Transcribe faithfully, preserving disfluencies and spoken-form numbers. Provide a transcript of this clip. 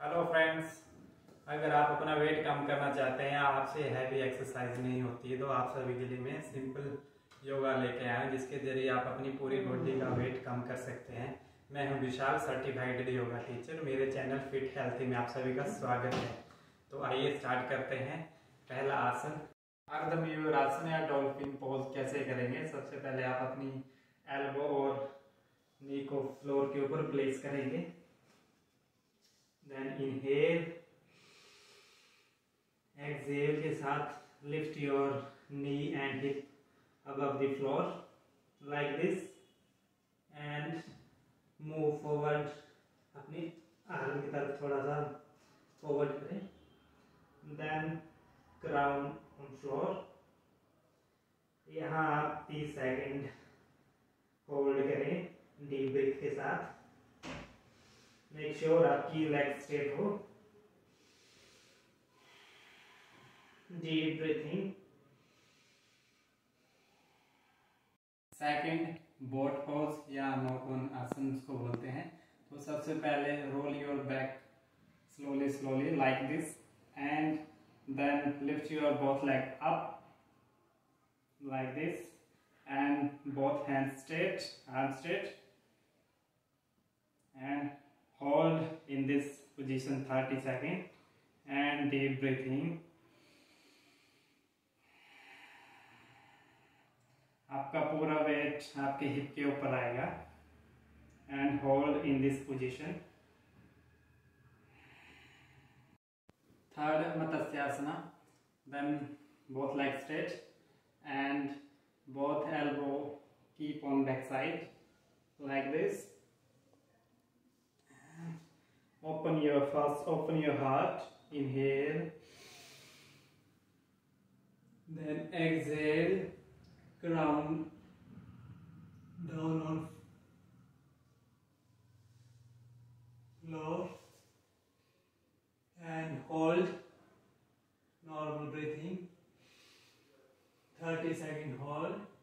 Hello friends, अगर आप अपना वेट कम करना चाहते हैं, आपसे हैवी एक्सरसाइज नहीं होती है, तो आप सभी के लिए मैं सिंपल योगा लेके आया हूँ जिसके जरिए आप अपनी पूरी बॉडी का वेट कम कर सकते हैं। मैं हूँ विशाल, सर्टिफाइड योगा टीचर। मेरे चैनल फिट हेल्थी में आप सभी का स्वागत है। तो आइए स्टार्ट करते हैं। पहला आसन अर्धमयूर आसन या डॉल्फिन पोज कैसे करेंगे। सबसे पहले आप अपनी एल्बो और नी को फ्लोर के ऊपर प्लेस करेंगे। Then inhale, exhale के साथ lift your knee and hip above the floor like this and move forward। अपनी आर्म की तरफ थोड़ा सा forward करें। Then ground on floor। यहाँ आप तीस सेकेंड होल्ड करें डीप ब्रीथ के साथ। मेक श्योर आपकी लेग स्ट्रेट हो। Deep breathing. Second boat pose या नौकोन आसन को बोलते हैं। तो सबसे पहले roll your back slowly slowly like this and then lift your both leg up like this and both hands straight, arm straight, and hold in this position thirty seconds and deep breathing। आपका पूरा wait आपके hip के ऊपर आएगा and hold in this position। Third matsyasana. then both legs straight and both elbow keep on back side like this। Open your first, open your heart. Inhale, then exhale. Ground down on floor and hold. Normal breathing. thirty second hold.